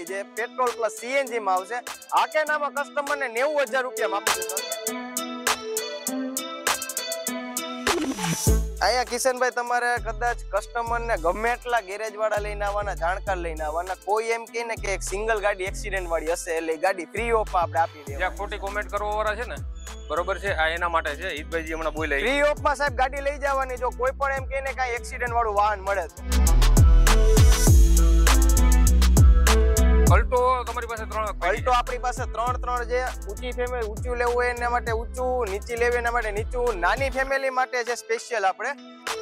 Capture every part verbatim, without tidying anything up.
રાખેલી છે, petrol plus CNG માં આવશે. હાકેનામાં કસ્ટમર ને નેવું હજાર રૂપિયા આપી દીધો. અહીંયા કિશનભાઈ તમારે કદાચ કસ્ટમર ને ગમે એટલા ગેરેજ વાળા લઈને આવવાના, જાણકાર લઈને આવવાના, કોઈ એમ કહે ને કે એક સિંગલ ગાડી એક્સિડન્ટ વાળી હશે એટલે ગાડી ફ્રી ઓફ માં આપણે આપી દઈએ. જ્યાં ખોટી કોમેન્ટ કરવા વાળા છે ને, બરોબર છે, આ એના માટે છે. હિતભાઈજી હમણાં બોલ્યા ફ્રી ઓફ માં સાહેબ ગાડી લઈ જવાની. જો કોઈ પણ એમ કહે ને કાંઈ એક્સિડન્ટ વાળું વાહન મળે અલ્ટો તમારી પાસે ત્રણ અલ્ટો આપણી પાસે ત્રણ ત્રણ છે. ઊંચી ફેમિલી ઊંચું લેવું હોય એના માટે ઊંચું, નીચી લેવી એના માટે નીચું, નાની ફેમિલી માટે છે સ્પેશિયલ આપણે.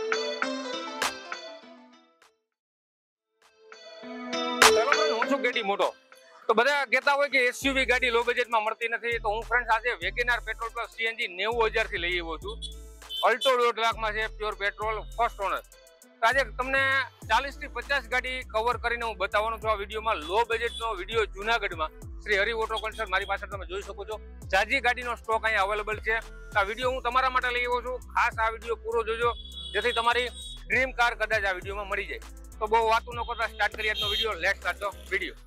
હું છું ગાડી મોટો તો બધા કહેતા હોય કે એસયુવી ગાડી લો બજેટમાં મળતી નથી, તો હું ફ્રેન્ડ આજે વેગેનાર પેટ્રોલ પ્લસ સીએનજી નેવું હજાર થી લઈ આવ્યો છું. અલ્ટો દોઢ લાખમાં છે, પ્યોર પેટ્રોલ, ફર્સ્ટ ઓનર. આજે તમને ચાલીસ થી પચાસ ગાડી કવર કરીને હું બતાવવાનો છું આ વિડીયોમાં. લો બજેટનો વિડીયો જુનાગઢમાં શ્રી હરિ ઓટો કન્સલ્ટ મારી પાસે તમે જોઈ શકો છો. જાજી ગાડીનો સ્ટોક અહીંયા અવેલેબલ છે. આ વિડીયો હું તમારા માટે લઈ આવ્યો છું. ખાસ આ વિડીયો પૂરો જોજો જેથી તમારી ડ્રીમ કાર કદાચ આ વિડીયોમાં મળી જાય. તો બહુ વાતું ન કરતા સ્ટાર્ટ કરીએ આજનો video. Let's start the video.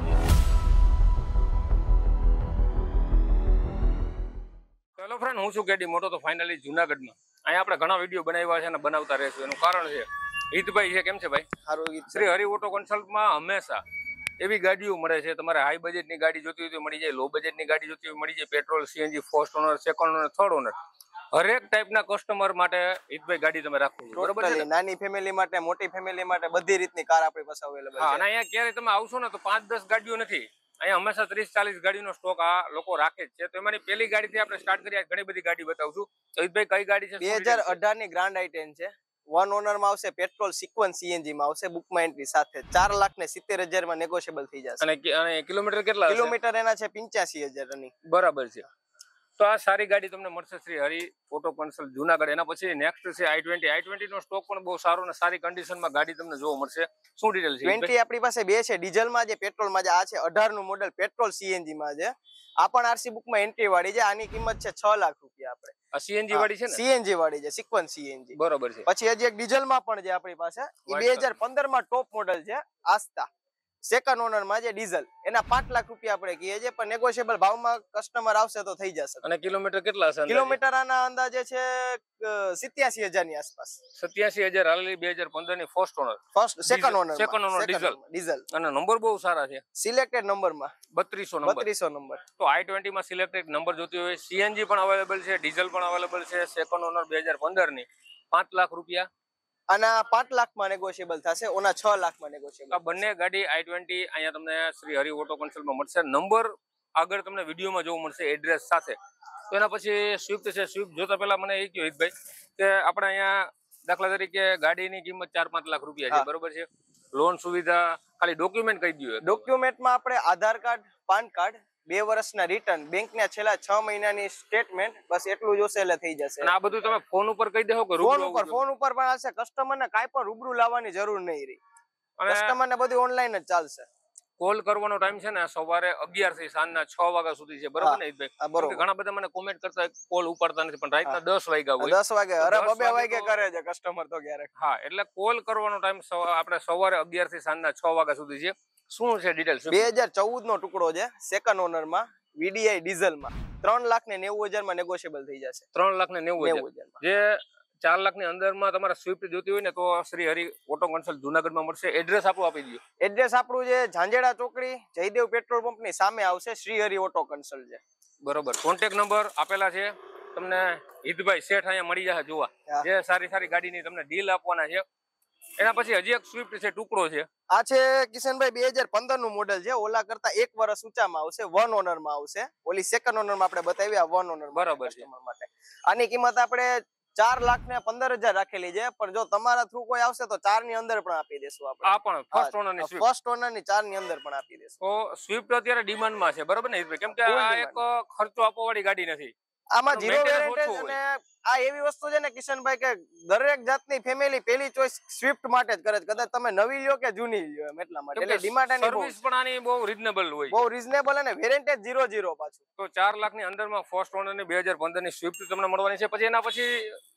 Hello friend, હું છું કેડી મોટો. તો ફાઇનલી જુનાગઢમાં અહીંયા આપણે ઘણા વિડીયો બનાવ્યા છે અને બનાવતા રહેશું. એનું કારણ છે હિતભાઈ છે. કેમ છે ભાઈ? સારું. શ્રી હરિ ઓટો કન્સલ્ટમાં હંમેશા એવી ગાડીઓ મળે છે. તમારે હાઈ બજેટની ગાડી જોતી હોય તો મળી જાય, લો બજેટની ગાડી જોતી હોય મળી જાય, petrol, CNG, first owner, second owner, third owner, હરેક ટાઈપના કસ્ટમર માટે હિતભાઈ ગાડી તમે રાખો છો. બરોબર છે? નાની ફેમિલી માટે, મોટી ફેમિલી માટે બધી રીતની કાર આપણી પાસે અવેલેબલ છે. હા, અને અહીંયા ક્યારે તમે આવશો ને તો પાંચ દસ ગાડીઓ નથી, અહીંયા હંમેશા ત્રીસ ચાલીસ ગાડીનો સ્ટોક આ લોકો રાખે જ છે. તો એમાંની પહેલી ગાડીથી આપણે સ્ટાર્ટ કરીએ. ઘણી બધી ગાડી બતાવશું. તો હિતભાઈ કઈ ગાડી છે? બે હજાર અઢાર ની ગ્રાન્ડ આઈ ટેન છે. વન ઓનર માં આવશે, પેટ્રોલ સિક્વન્સ સીએનજી માં આવશે, બુકમાં એન્ટ્રી સાથે. ચાર લાખ ને સિત્તેર હજાર માં નેગોશિયેબલ થઈ જશે. અને કિલોમીટર કેટલા? કિલોમીટર એના છે પંચ્યાસી હજાર રનિંગ. બરાબર છે. તો આ સારી ગાડી તમને મળશે શ્રી હરિ ઓટો કન્સલ્ટ જુનાગઢ. એના પછી નેક્સ્ટ છે આઈ ટ્વેન્ટી. આઈ ટ્વેન્ટી નો સ્ટોક પણ બહુ સારો અને સારી કન્ડિશનમાં ગાડી તમને જોવા મળશે. શું ડિટેલ છે? ટ્વેન્ટી આપણી પાસે બે છે, ડીઝલ માં છે, પેટ્રોલ માં છે. આ છે અઢાર નું મોડેલ, પેટ્રોલ સીએનજી માં છે. આ પણ આરસી બુક માં એન્ટ્રી વાળી છે. આની કિંમત છે છ લાખ રૂપિયા. આપણે આ સીએનજી વાળી છે ને? સીએનજી વાળી છે, સિક્વન્સ સીએનજી. બરોબર છે. પછી હજી એક ડીઝલ માં પણ છે આપણી પાસે. એ બે હજાર પંદર માં ટોપ મોડેલ છે, આસ્તા. સેકન્ડ ઓનર માં છે, ડીઝલ. એના પાંચ લાખ રૂપિયા આપણે કહીએ છીએ, પણ નેગોશિયેબલ ભાવમાં કસ્ટમર આવશે તો થઈ જશે. અને કિલોમીટર કેટલા હશે? કિલોમીટર આના અંદાજે છે સિત્યાસી હજાર ની આસપાસ. સત્યાસી હજાર હાલેલી. બે હજાર પંદર ની first owner, first second owner, second owner diesel. Diesel અને નંબર બહુ સારા છે. સિલેક્ટેડ નંબર માં બત્રીસો નંબર. બત્રીસો નંબર. તો આઈ ટ્વેન્ટી માં સિલેક્ટેડ નંબર જોતી હોય, સીએનજી પણ અવેલેબલ છે, ડીઝલ પણ અવેલેબલ છે. સેકન્ડ ઓનર બે હજાર પંદર ની પાંચ લાખ રૂપિયા. આના પાંચ લાખ માં નેગોશિયેબલ થશે, ઓના છ લાખ માં નેગોશિયેબલ. આ બંને ગાડી આઈ ટ્વેન્ટી અહીંયા તમને શ્રી હરિ ઓટો કન્સલ્ટમાં મળશે. નંબર આગળ તમને વિડીયોમાં જોવા મળશે એડ્રેસ સાથે. તો એના પછી સ્વિફ્ટ છે. સ્વિફ્ટ જોતા પહેલા મને એ કહ્યું હિતભાઈ કે આપણે અહીંયા દાખલા તરીકે ગાડીની કિંમત ચાર પાંચ લાખ રૂપિયા છે, બરોબર છે? લોન સુવિધા, ખાલી ડોક્યુમેન્ટ કહી દઈએ. ડોક્યુમેન્ટમાં આપણે આધાર કાર્ડ, પાન કાર્ડ, બે વર્ષના રિટર્ન, બેંકના છેલ્લા છ મહિનાની સ્ટેટમેન્ટ, બસ એટલું જોશે એટલે થઈ જશે. અને આ બધું તમે ફોન ઉપર કહી દેહો કે ફોન ઉપર? ફોન ઉપર પણ આવશે. કસ્ટમરને કાંઈ પણ રૂબરૂ લાવવાની જરૂર નહીં રહી. કસ્ટમરને બધું ઓનલાઈન જ ચાલશે. કોલ કરવાનો ટાઈમ છે ને સવારે અગિયાર થી સાંજના છ વાગ્યા સુધી છે, બરોબર ને હિતભાઈ? ઘણા બધા મને કોમેન્ટ કરતા કોલ ઉપાડતા નથી, પણ રાતના દસ વાગ્યા હોય. દસ વાગે અરે બબે વાગે કરે છે કસ્ટમર તો ક્યારેક. હા, એટલે કોલ કરવાનો ટાઈમ આપણે સવારે અગિયાર થી સાંજના છ વાગ્યા સુધી છે. શું છે ડિટેલ? બે હજાર ચૌદ નો ટુકડો છે, સેકન્ડ ઓનર માં, વીડીઆઈ ડીઝલ માં. ત્રણ લાખ ને નેવું હજાર માં નેગોશિયેબલ થઈ જશે. ત્રણ લાખ ને નેવું હજાર. જે ચાર લાખ ની અંદર માં તમારે સ્વિફ્ટ જોતી હોય ને તો શ્રી હરિ ઓટો કન્સલ્ટ જુનાગઢ માં મળશે. એડ્રેસ આપણું આપી દો. એડ્રેસ આપણું છે ઝાંઝેડા ચોકડી, જયદેવ પેટ્રોલ પંપ ની સામે આવશે. શ્રી હરિ ઓટો કન્સલ્ટ છે, બરોબર. કોન્ટેક્ટ નંબર આપેલા છે તમને. હિતભાઈ શેઠ અહીંયા મળી જશે જોવા, જે સારી સારી ગાડીની તમને ડીલ આપવાના છે. એના પછી હજી એક સ્વિફ્ટ છે, ટુકડો છે. આ છે કિશનભાઈ બે હજાર પંદર નું મોડેલ છે. ઓલા કરતા એક વર્ષ ઊંચામાં આવશે, વન ઓનર માં આવશે. ઓલી સેકન્ડ ઓનર માં આપણે બતાવી, આ વન ઓનર બરાબર છે. માટે આની કિંમત આપણે ચાર લાખ ને પંદર હજાર રાખેલી છે, પણ જો તમારા થ્રુ કોઈ આવશે તો ચાર ની અંદર પણ આપી દેશું આપણે. આ પણ ફર્સ્ટ ઓનર ની સ્વિફ્ટ, ફર્સ્ટ ઓનર ની ચાર ની અંદર પણ આપી દેશું. તો સ્વિફ્ટ અત્યારે ડિમાન્ડ માં છે, બરોબર ને? કેમ કે આ એક ખર્ચો આપવા વાળી ગાડી નથી. આમાં ઝીરો વેરિએન્ટેજ અને આ એવી વસ્તુ છે ને કિશનભાઈ કે દરેક જાતની ફેમિલી પહેલી ચોઈસ સ્વિફ્ટ માટે જ કરે છે. કદાચ તમે નવી લ્યો કે જૂની લ્યો એમ, એટલા માટે. એટલે ડિમાન્ડ આની સર્વિસ પણ આની બહુ રીઝનેબલ હોય, બહુ રીઝનેબલ અને વેરિએન્ટેજ ઝીરો ઝીરો પાછું. તો ચાર લાખ ની અંદર માં ફર્સ્ટ ઓનર ની બે હજાર પંદર ની સ્વિફ્ટ તમને મળવાની છે. પછી એના પછી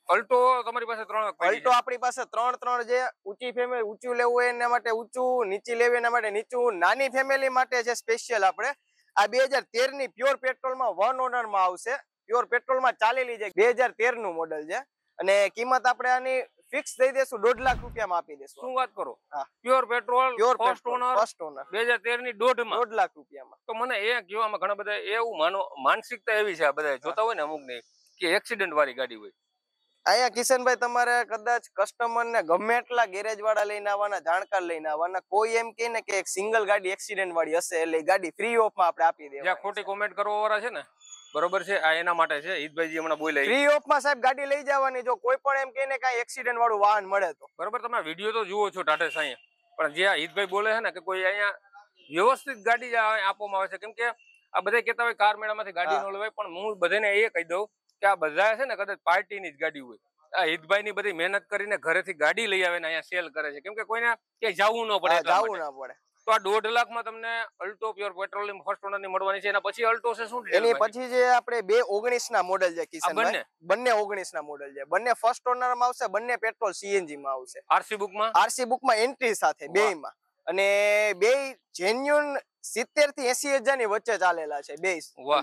અલ્ટો તમારી પાસે ત્રણ અલ્ટો આપણી પાસે ત્રણ ત્રણ જે ઊંચી ફેમિલી ઊંચું લેવું હોય એના માટે ઊંચું, નીચી લેવી એના માટે નીચું, નાની ફેમિલી માટે છે સ્પેશિયલ આપણે આ બે હજાર તેર ની પ્યોર પેટ્રોલમાં વન ઓનર માં આવશે. પ્યોર પેટ્રોલમાં ચાલેલી છે, બે હજાર તેર નું મોડલ છે અને કિંમત આપણે આની ફિક્સ દઈ દેશું દોઢ લાખ રૂપિયામાં આપી દેશું. શું વાત કરો? હા, pure petrol pure first owner first owner બે હજાર તેર ની દોઢ માં દોઢ લાખ રૂપિયામાં. તો મને એ કહેવામાં ઘણા બધા એવું માનો માનસિકતા એવી છે આ બધા જોતા હોય ને અમુક ને કે એક્સિડન્ટ વાળી ગાડી હોય. અહીંયા કિશનભાઈ તમારે કદાચ કસ્ટમર ને ગમે એટલા ગેરેજ વાળા લઈને આવવાના, જાણકાર લઈને આવવાના, કોઈ એમ કહે ને કે એક સિંગલ ગાડી એક્સિડન્ટ વાળી હશે એટલે ગાડી ફ્રી ઓફ માં આપણે આપી દેવા. જ્યાં ખોટી કોમેન્ટ કરવા વાળા છે ને, બરોબર છે, આ એના માટે છે. હિતભાઈજી હમણાં બોલ્યા ફ્રી ઓફ માં સાહેબ ગાડી લઈ જવાની. જો કોઈ પણ એમ કહે ને કાંઈ એક્સિડન્ટ વાળું વાહન મળે તો બરોબર. તમે વિડીયો તો જુઓ છો ટાટા સાંઈ, પણ જે હિતભાઈ બોલે છે ને કે કોઈ અહીંયા વ્યવસ્થિત ગાડી આપવામાં આવે છે, કેમ કે આ બધા કહેતા હોય કાર મેળામાંથી ગાડી ન લેવાય, પણ હું બધાને એ કહી દઉં કે આ બધા છે ને કદાચ પાર્ટીની જ ગાડી હોય. આ હિતભાઈ ની બધી મહેનત કરીને ઘરેથી ગાડી લઈ આવે ને અહીંયા સેલ કરે છે, કેમ કે કોઈને ક્યાંય જવું ન પડે. જવું ના પડે. તો આ દોઢ લાખ માં તમને અલ્ટો પ્યોર પેટ્રોલ ની ફર્સ્ટ ઓનર ની મળવાની છે. એના પછી અલ્ટો છે શું? એની પછી જે આપણે બે ઓગણીસ ના મોડેલ છે કિશનભાઈ, બંને ઓગણીસ ના મોડેલ છે, બંને ફર્સ્ટ ઓનર માં આવશે, બંને પેટ્રોલ સીએનજી માં આવશે. આરસી બુક માં આરસી બુક માં એન્ટ્રી સાથે બે માં, અને બે જેન્યુન સિત્તેર થી એસી હજાર ની વચ્ચે ચાલેલા છે બે.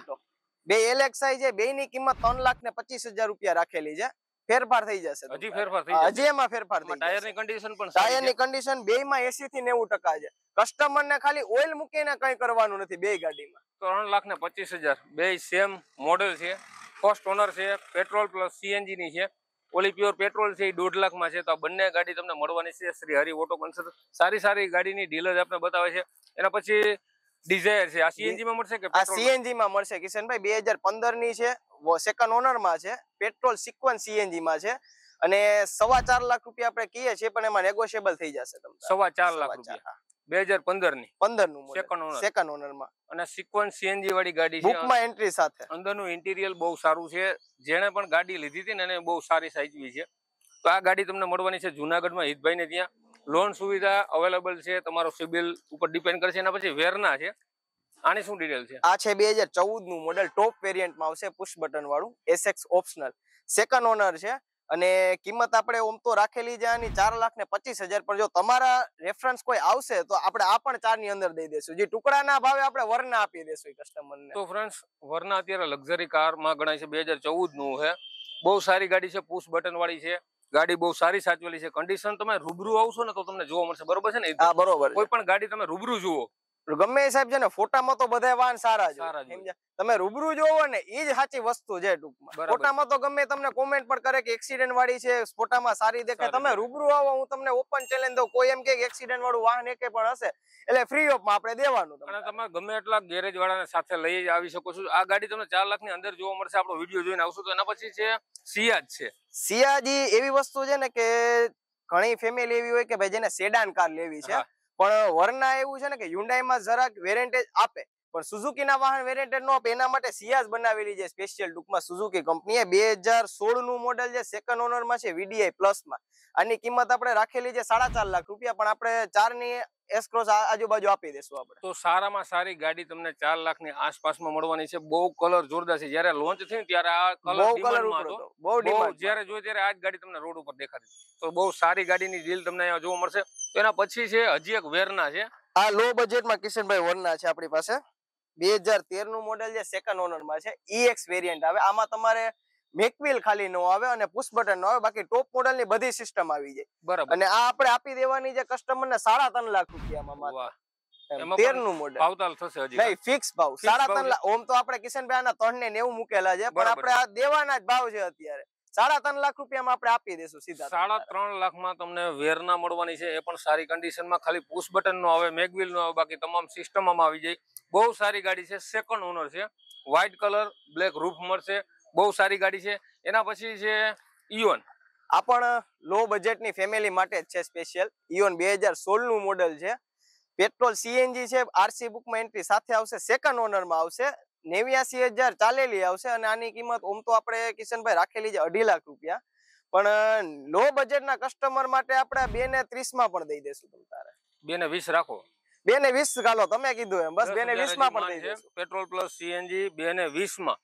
બે એલએક્સઆઈ છે, બે ની કિંમત ત્રણ લાખ ને પચીસ હજાર રૂપિયા રાખેલી છે. ફેરફાર થઈ જશે, હજી ફેરફાર થઈ જશે, હજી એમાં ફેરફાર થઈ જશે. ટાયર ની કન્ડિશન પણ ટાયર ની કન્ડિશન બે માં એસી થી નેવું ટકા છે. કસ્ટમર ને ખાલી ઓઇલ મૂકીને કઈ કરવાનું નથી બે ગાડીમાં. ત્રણ લાખ ને પચીસ હજાર બે સેમ મોડેલ છે, ફર્સ્ટ ઓનર છે, પેટ્રોલ પ્લસ સીએનજી ની છે. ઓલી પ્યોર પેટ્રોલ છે એ દોઢ લાખ માં છે. તો આ બંને ગાડી તમને મળવાની છે શ્રી હરિ ઓટો કન્સલ્ટ. સારી સારી ગાડીની ડીલર આપણે બતાવે છે. એના પછી ડિઝાયર છે, આ સીએનજી માં મળશે કે આ સીએનજી માં મળશે કિશનભાઈ. બે હજાર પંદર ની છે, સેકન્ડ ઓનર માં છે, પેટ્રોલ સિક્વન્સ સીએનજી માં છે અને સવા ચાર લાખ રૂપિયા આપણે કહીએ છીએ, પણ એમાં નેગોશિયેબલ થઈ જશે તમને. સવા ચાર લાખ રૂપિયા બે હજાર પંદર ની પંદર નું સેકન્ડ ઓનર સેકન્ડ ઓનર માં અને સિક્વન્સ સીએનજી વાળી ગાડી છે. બુક માં એન્ટ્રી સાથે. અંદરનું ઇન્ટિરિયર બહુ સારું છે. જેણે પણ ગાડી લીધી હતી ને એને બહુ સારી સાચવી છે. તો આ ગાડી તમને મળવાની છે જુનાગઢમાં હિતભાઈ ને ત્યાં. લોન સુવિધા અવેલેબલ છે, તમારો સિબિલ ઉપર ડિપેન્ડ કરશે. એના પછી વેરના છે. આની શું ડિટેલ છે? આ છે બે હજાર ચૌદ નું મોડેલ, ટોપ વેરિયન્ટમાં આવશે, પુશ બટન વાળું, એસએક્સ ઓપ્શનલ, સેકન્ડ ઓનર છે અને કિંમત આપણે ઓમ તો રાખેલી છે આની ચાર લાખ ને પચીસ હજાર. પણ જો તમારા રેફરન્સ કોઈ આવશે તો આપણે આ પણ ચાર ની અંદર દઈ દેશું. જે ટુકડાના ભાવે આપણે વરના આપી દેશું કસ્ટમરને. તો ફ્રેન્ડ્સ, વરના અત્યારે લક્ઝરી કારમાં ગણાય છે. બે હજાર ચૌદ નું છે, બહુ સારી ગાડી છે, પુશ બટન વાળી છે. ગાડી બહુ સારી સાચવેલી છે. કન્ડિશન તમે રૂબરૂ આવશો ને તો તમને જોવા મળશે, બરોબર છે ને? હા, બરોબર. કોઈ પણ ગાડી તમે રૂબરૂ જુઓ, ગમે સાહેબ છે ને, ફોટામાં તો બધા વાહન સારા જ સારા સમજ્યા. તમે રૂબરૂ જોવો ને એ જ સાચી વસ્તુ છે ટૂંકમાં. ફોટામાં તો ગમે તમને કોમેન્ટ પણ કરે કે એક્સિડન્ટ વાળી છે, ફોટામાં સારી દેખાય. તમે રૂબરૂ આવો, હું તમને ઓપન ચેલેન્જ દઉં, કોઈ એમ કે એક્સિડન્ટ વાળું વાહન એકે પણ હશે એટલે ફ્રી ઓફ માં આપણે દેવાનું. અને તમે ગમે એટલા ગેરેજ વાળાને સાથે લઈ આવી શકો છો. આ ગાડી તમને ચાર લાખ ની અંદર જોવા મળશે. આપણો વિડીયો જોઈને આવશું તો એના પછી છે સિયાજ છે. સિયાજી એવી વસ્તુ છે ને કે ઘણી ફેમિલી એવી હોય કે ભાઈ જેને સેડાન કાર લેવી છે, પણ વરના એવું છે ને કે હ્યુન્ડાઈ માં જરાક વેરેન્ટેજ આપે, પણ સુઝુકી ના વાહન વેરેન્ટેજ નો આપે. એના માટે સિયાજ બનાવેલી છે સ્પેશિયલ, ટૂંકમાં સુઝુકી કંપનીએ. બે હજાર સોળ નું મોડેલ છે, સેકન્ડ ઓનર માં છે, વીડીઆઈ પ્લસ માં. આની કિંમત આપણે રાખેલી છે સાડા ચાર લાખ રૂપિયા, પણ આપણે ચાર ની એસ ક્રોસ આજુબાજુ આપી દેશું આપણે. તો સારામાં સારી ગાડી તમને ચાર લાખ ની આસપાસમાં મળવાની છે. બહુ કલર જોરદાર છે. જયારે લોન્ચ થયું ત્યારે આ કલર ડિમાન્ડમાં હતો, બહુ ડિમાન્ડ. જ્યારે જોઈ ત્યારે આ જ ગાડી તમને રોડ ઉપર દેખાતી. તો બહુ સારી ગાડીની ડીલ તમને અહીંયા જોવા મળશે. તો એના પછી છે હજી એક વેરના છે. આ લો બજેટમાં કિશનભાઈ વરના છે આપણી પાસે. બે હજાર તેર નું મોડેલ છે, સેકન્ડ ઓનર માં છે, ઈએક્સ વેરિયન્ટ આવે. આમાં તમારે મેકવીલ ખાલી નો આવે અને પુશ બટન નો આવે, બાકી ટોપ મોડેલ ની બધી સિસ્ટમ આવી જાય. બરાબર. અને આ આપણે આપી દેવાની છે કસ્ટમર ને સાડા ત્રણ લાખ રૂપિયામાં. તેર નું મોડેલ ભાવતાલ થશે હજી નહીં, ફિક્સ ભાવ સાડા ત્રણ લાખ. ઓમ તો આપણે કિશનભાઈ આના ત્રણ ને નેવું મૂકેલા છે, પણ આપણે આ દેવાના જ ભાવ છે અત્યારે. સાડા ત્રણ લાખ રૂપિયામાં આપણે આપી દેશું સીધા. સાડા ત્રણ લાખ માં તમને વેરના મળવાની છે, એ પણ સારી કન્ડિશનમાં. ખાલી પુશ બટન નો આવે, મેગવીલ નો આવે, બાકી તમામ સિસ્ટમ માં આવી જાય. બહુ સારી ગાડી છે, સેકન્ડ ઓનર છે, વ્હાઇટ કલર, બ્લેક રૂફ મળશે. બહુ સારી ગાડી છે. એના પછી છે ઇયોન. આ પણ લો બજેટ ની ફેમિલી માટે જ છે સ્પેશિયલ. ઇયોન બે હજાર સોળ નું મોડેલ છે, પેટ્રોલ સીએનજી છે, આરસી બુક માં એન્ટ્રી સાથે આવશે, સેકન્ડ ઓનર માં આવશે, નેવ્યાસી હજાર ચાલેલી આવશે. અને આની કિંમત ઓમ તો આપણે કિશનભાઈ રાખેલી છે અઢી લાખ રૂપિયા, પણ લો બજેટ ના કસ્ટમર માટે આપણે બે ને ત્રીસ માં પણ દઈ દેશું. તમે તારે બે ને વીસ રાખો. બે ને વીસ ચાલો, તમે કીધું એમ, બસ બે ને વીસ માં પણ દઈ દેશું. પેટ્રોલ પ્લસ સીએનજી બે ને વીસ માં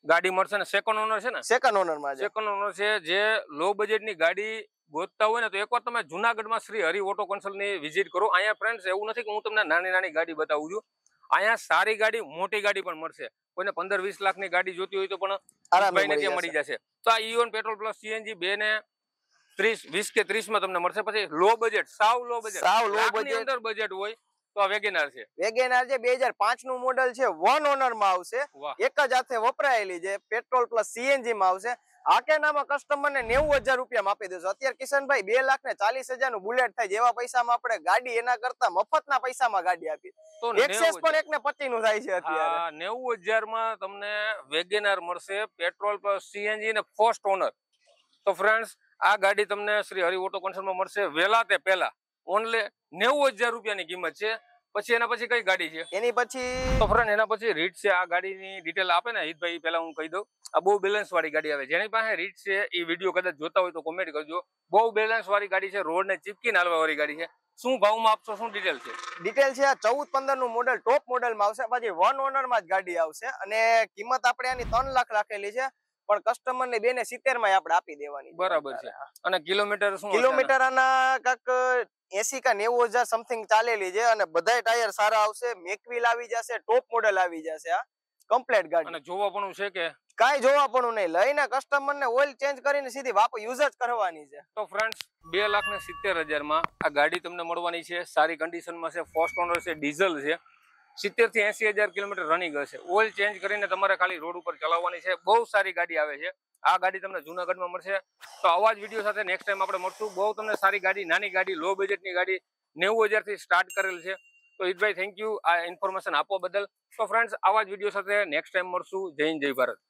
ગાડી મળશે ને સેકન્ડ ઓનર છે ને? સેકન્ડ ઓનર માં છે. સેકન્ડ ઓનર છે. જે લો બજેટ ની ગાડી ગોતતા હોય ને તો એકવાર તમે જુનાગઢમાં શ્રી હરિ ઓટો કન્સલ્ટ ની વિઝિટ કરો. અહીંયા ફ્રેન્ડ્સ એવું નથી કે હું તમને નાની નાની ગાડી બતાવું છું. અહીંયા સારી ગાડી, મોટી ગાડી પણ મળશે. કોઈને પંદર વીસ લાખ ની ગાડી જોતી હોય તો પણ ભાઈને ત્યાં મળી જશે. તો આ ઇઓન પેટ્રોલ પ્લસ સીએનજી બે ને ત્રીસ વીસ કે ત્રીસ માં તમને મળશે. પછી લો બજેટ, સાવ લો બજેટ, સાવ લો લાખની બજેટ અંદર બજેટ હોય તો આ વેગેનાર છે. વેગેનાર છે બે હજાર પાંચ નું મોડેલ છે, વન ઓનર માં આવશે, વાહ. એક જ હાથે વપરાયેલી છે, પેટ્રોલ પ્લસ સીએનજી માં આવશે. આકેનામાં કસ્ટમર ને નેવું હજાર રૂપિયા આપી દેશો. અત્યારે કિશનભાઈ બે લાખ ને ચાલીસ હજાર નું બુલેટ થાય, જેવા પૈસામાં આપણે ગાડી એના કરતા મફતના પૈસામાં ગાડી આપી. તો એક્સેસ પણ એક ને પચીસ નું થાય છે અત્યારે. નેવું હજાર માં તમને વેગેનાર મળશે, પેટ્રોલ પ્લસ સીએનજી ને ફર્સ્ટ ઓનર. તો ફ્રેન્ડ્સ આ ગાડી તમને શ્રી હરિ ઓટો કન્સલ્ટમાં મળશે વહેલા તે પહેલા. ઓનલી નેવું હજાર રૂપિયાની કિંમત છે. પછી એના પછી કઈ ગાડી છે એની પછી? તો ફ્રેન્ડ એના પછી રીટ છે. આ ગાડીની ડિટેલ આપે ને હિતભાઈ, પહેલા હું કહી દઉં, આ બહુ બેલેન્સ વાળી ગાડી આવે. જેની પાસે રીટ છે એ વિડીયો કદાચ જોતા હોય તો કોમેન્ટ કરજો. બહુ બેલેન્સ વાળી ગાડી છે, રોડ ને ચીપકીને હાલવા વાળી ગાડી છે. શું ભાવમાં આપશો, શું ડિટેલ છે? ડિટેલ છે આ ચૌદ પંદર નું મોડેલ, ટોપ મોડેલમાં આવશે. પછી વન ઓનર માં જ ગાડી આવશે અને કિંમત આપણે આની ત્રણ લાખ રાખેલી છે, પણ કસ્ટમર ને બે ને સિત્તેર માં આપણે આપી દેવાની. બરાબર છે. અને કિલોમીટર શું? કિલોમીટર આના કાક એસી કા નેવું હજાર સમથિંગ ચાલેલી છે અને બધાય ટાયર સારા આવશે. મેકવીલ આવી જશે, ટોપ મોડેલ આવી જશે. આ કમ્પ્લીટ ગાડી. અને જોવા પણ છે કે કાઈ જોવા પણ નહીં, લઈને કસ્ટમર ને ઓઇલ ચેન્જ કરીને સીધી વાપ યુઝ જ કરવાની છે. તો ફ્રેન્ડ્સ બે લાખ ને સિત્તેર હજાર માં આ ગાડી તમને મળવાની છે. સારી કન્ડિશનમાં છે, ફર્સ્ટ ઓનર છે, ડીઝલ છે. સિત્તેર થી એસી હજાર કિલોમીટર રનિંગ હશે. ઓઇલ ચેન્જ કરીને તમારે ખાલી રોડ ઉપર ચલાવવાની છે. બહુ સારી ગાડી આવે છે. આ ગાડી તમને જુનાગઢમાં મળશે. તો આવા જ વિડીયો સાથે નેક્સ્ટ ટાઈમ આપણે મળશું. બહુ તમને સારી ગાડી, નાની ગાડી, લો બજેટની ગાડી નેવું હજાર થી સ્ટાર્ટ કરેલ છે. તો હિતભાઈ થેન્ક યુ આ ઇન્ફોર્મેશન આપવા બદલ. તો ફ્રેન્ડ્સ આવા જ વિડીયો સાથે નેક્સ્ટ ટાઈમ મળશું. જય હિન્દ, જય ભારત.